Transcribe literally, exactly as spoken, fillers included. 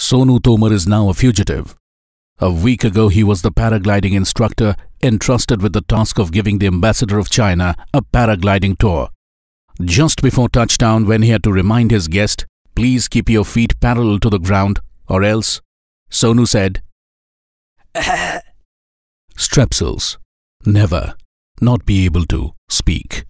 Sonu Tomar is now a fugitive. A week ago, he was the paragliding instructor entrusted with the task of giving the ambassador of China a paragliding tour. Just before touchdown, when he had to remind his guest, "Please keep your feet parallel to the ground, or else," Sonu said, Strepsils, never not be able to speak.